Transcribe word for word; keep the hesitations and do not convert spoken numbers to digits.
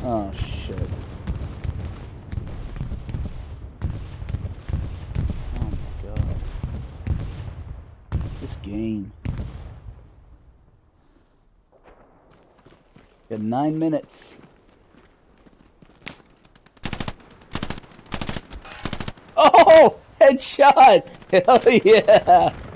Oh shit. Oh my god. This game. Got nine minutes. Oh! Headshot! Hell yeah!